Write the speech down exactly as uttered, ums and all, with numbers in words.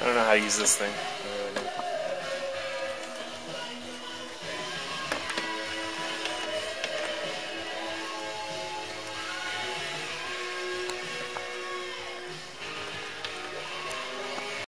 I don't know how to use this thing.